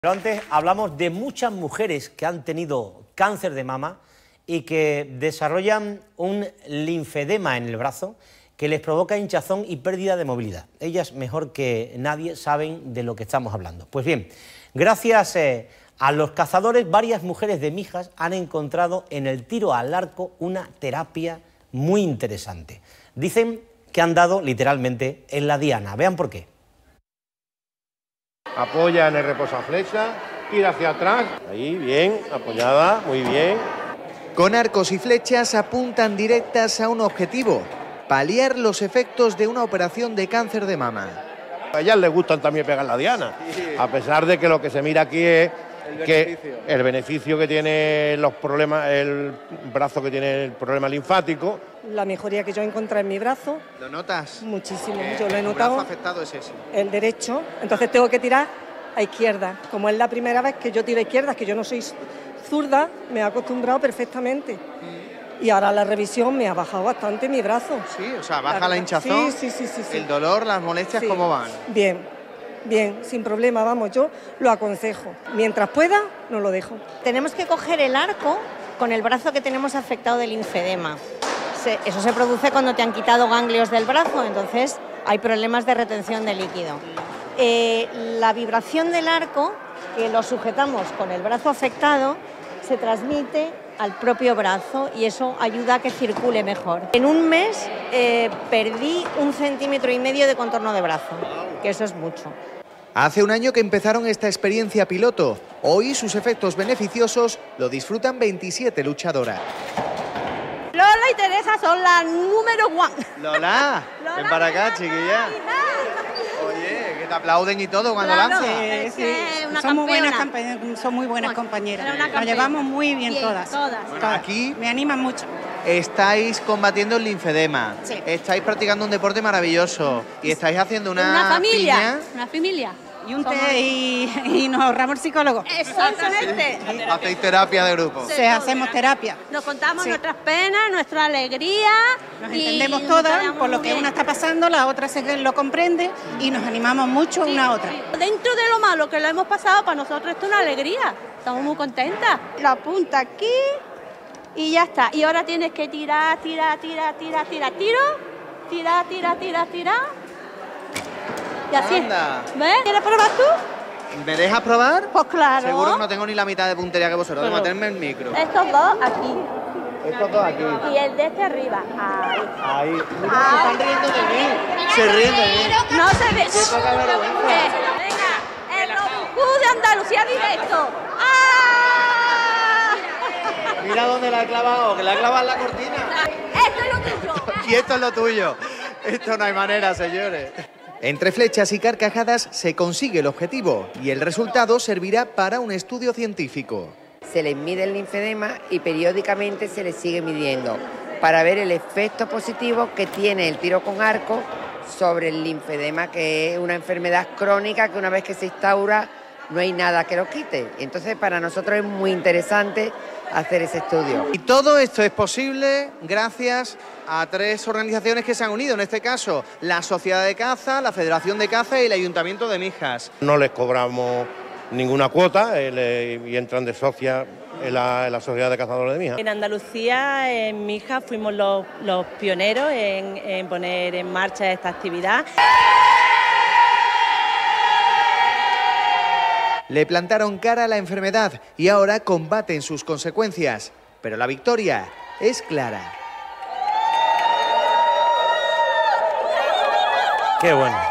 Pero antes hablamos de muchas mujeres que han tenido cáncer de mama y que desarrollan un linfedema en el brazo que les provoca hinchazón y pérdida de movilidad. Ellas, mejor que nadie, saben de lo que estamos hablando. Pues bien, gracias a los cazadores, varias mujeres de Mijas han encontrado en el tiro al arco una terapia muy interesante. Dicen que han dado literalmente en la diana. Vean por qué. Apoya en el reposo a flecha, tira hacia atrás, ahí, bien, apoyada, muy bien. Con arcos y flechas apuntan directas a un objetivo: paliar los efectos de una operación de cáncer de mama. A ellas les gustan también pegar la diana, a pesar de que lo que se mira aquí es el beneficio que tiene los problemas, el brazo que tiene el problema linfático. La mejoría que yo he encontrado en mi brazo. ¿Lo notas? Muchísimo, yo lo he notado. ¿El brazo afectado es ese? El derecho, entonces tengo que tirar a izquierda. Como es la primera vez que yo tiro a izquierda, que yo no soy zurda, me he acostumbrado perfectamente. Y ahora la revisión me ha bajado bastante mi brazo. Sí, o sea, baja la hinchazón. Sí. El dolor, las molestias, sí. ¿Cómo van? Bien, sin problema, vamos, yo lo aconsejo. Mientras pueda, no lo dejo. Tenemos que coger el arco con el brazo que tenemos afectado del linfedema. Eso se produce cuando te han quitado ganglios del brazo, entonces hay problemas de retención de líquido. La vibración del arco, que lo sujetamos con el brazo afectado, se transmite al propio brazo y eso ayuda a que circule mejor. En un mes perdí 1,5 centímetros de contorno de brazo, que eso es mucho. Hace un año que empezaron esta experiencia piloto. Hoy sus efectos beneficiosos lo disfrutan 27 luchadoras. Lola y Teresa son las número 1. Lola, ven para acá, chiquilla. Oye, que te aplauden y todo cuando lanzas. Sí. Son muy buenas compañeras. Nos llevamos muy bien todas. Bueno, aquí me animan mucho. Estáis combatiendo el linfedema. Sí. Estáis practicando un deporte maravilloso y estáis haciendo una familia. Y un té y nos ahorramos el psicólogo. Exactamente. Hacéis terapia de grupo. Sí, hacemos terapia. Nos contamos nuestras penas, nuestra alegría. Nos entendemos todas por lo que una está pasando, la otra lo comprende y nos animamos mucho una a otra. Dentro de lo malo que lo hemos pasado, para nosotros esto es una alegría. Estamos muy contentas. La punta aquí y ya está. Y ahora tienes que tirar. Tiro. Tirar. Y así es. ¿Ves? ¿Quieres probar tú? ¿Me dejas probar? Pues claro. Seguro que no tengo ni la mitad de puntería que vosotros, de meterme el micro. Estos dos aquí. Estos dos aquí. Y el de este arriba. Ahí. Se están riendo de mí. Se ríen de mí. No se ve. Venga, El Robin de Andalucía directo. ¡Ah! Mira dónde la he clavado, que la he clavado en la cortina. Esto es lo tuyo. Y esto es lo tuyo. Esto no hay manera, señores. Entre flechas y carcajadas se consigue el objetivo y el resultado servirá para un estudio científico. Se les mide el linfedema y periódicamente se les sigue midiendo para ver el efecto positivo que tiene el tiro con arco sobre el linfedema, que es una enfermedad crónica que una vez que se instaura no hay nada que lo quite. Entonces para nosotros es muy interesante hacer ese estudio. Y todo esto es posible gracias a 3 organizaciones que se han unido, en este caso la Sociedad de Caza, la Federación de Caza y el Ayuntamiento de Mijas. No les cobramos ninguna cuota y entran de socia en la Sociedad de Cazadores de Mijas. En Andalucía, en Mijas, fuimos los pioneros en poner en marcha esta actividad. Le plantaron cara a la enfermedad y ahora combaten sus consecuencias. Pero la victoria es clara. Qué bueno.